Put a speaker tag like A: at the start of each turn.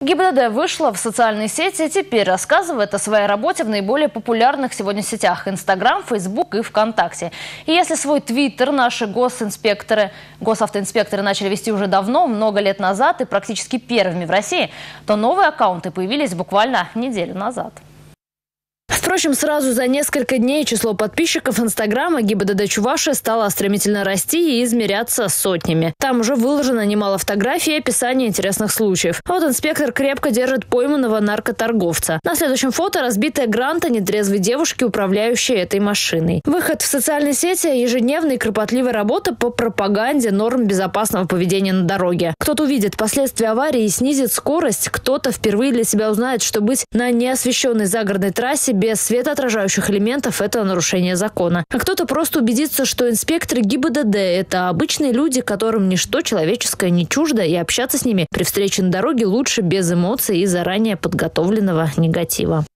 A: ГИБДД вышла в социальные сети и теперь рассказывает о своей работе в наиболее популярных сегодня сетях – Инстаграм, Фейсбук и ВКонтакте. И если свой Твиттер наши госавтоинспекторы начали вести уже давно, много лет назад и практически первыми в России, то новые аккаунты появились буквально неделю назад. Впрочем, сразу за несколько дней число подписчиков Инстаграма ГИБДД Чувашии стало стремительно расти и измеряться сотнями. Там уже выложено немало фотографий и описаний интересных случаев. А вот инспектор крепко держит пойманного наркоторговца. На следующем фото разбитая гранта нетрезвой девушки, управляющей этой машиной. Выход в социальные сети – ежедневная и кропотливая работа по пропаганде норм безопасного поведения на дороге. Кто-то увидит последствия аварии и снизит скорость, кто-то впервые для себя узнает, что быть на неосвещенной загородной трассе без светоотражающих элементов – это нарушение закона. А кто-то просто убедится, что инспекторы ГИБДД – это обычные люди, которым ничто человеческое не чуждо, и общаться с ними при встрече на дороге лучше без эмоций и заранее подготовленного негатива.